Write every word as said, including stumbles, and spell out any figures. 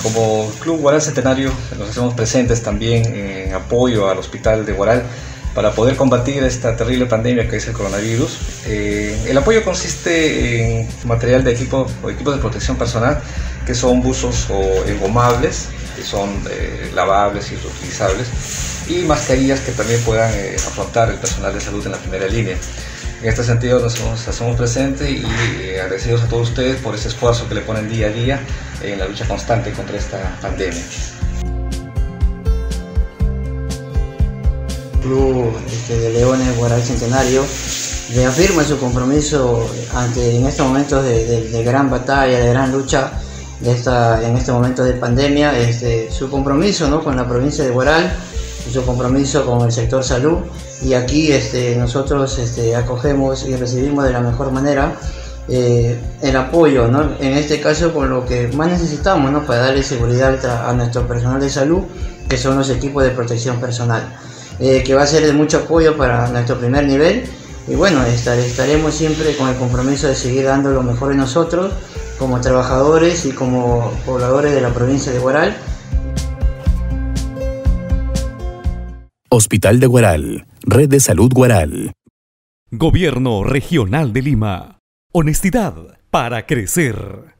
Como Club Huaral Centenario nos hacemos presentes también en apoyo al Hospital de Huaral para poder combatir esta terrible pandemia que es el coronavirus. Eh, el apoyo consiste en material de equipo o equipos de protección personal, que son buzos o engomables, que son eh, lavables y reutilizables, y mascarillas que también puedan eh, afrontar el personal de salud en la primera línea. En este sentido nos, nos hacemos presentes y eh, agradecidos a todos ustedes por ese esfuerzo que le ponen día a día en la lucha constante contra esta pandemia. Club este, de Leones Huaral Centenario reafirma su compromiso ante en estos momentos de, de, de gran batalla, de gran lucha, de esta, en estos momentos de pandemia, este, su compromiso, ¿no?, con la provincia de Huaral, su compromiso con el sector salud, y aquí este, nosotros este, acogemos y recibimos de la mejor manera eh, el apoyo, ¿no?, en este caso con lo que más necesitamos, ¿no?, para darle seguridad a nuestro personal de salud, que son los equipos de protección personal, eh, que va a ser de mucho apoyo para nuestro primer nivel. Y bueno, estar, estaremos siempre con el compromiso de seguir dando lo mejor de nosotros como trabajadores y como pobladores de la provincia de Huaral. Hospital de Huaral, Red de Salud Huaral. Gobierno Regional de Lima. Honestidad para crecer.